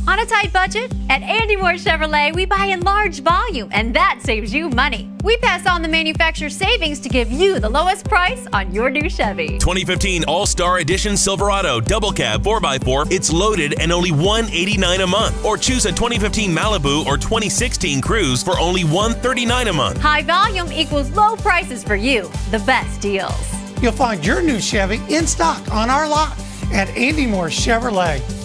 On a tight budget? At Andy Mohr Chevrolet, we buy in large volume, and that saves you money. We pass on the manufacturer's savings to give you the lowest price on your new Chevy. 2015 All-Star Edition Silverado Double Cab 4x4. It's loaded and only $189 a month. Or choose a 2015 Malibu or 2016 Cruze for only $139 a month. High volume equals low prices for you. The best deals. You'll find your new Chevy in stock on our lot at Andy Mohr Chevrolet.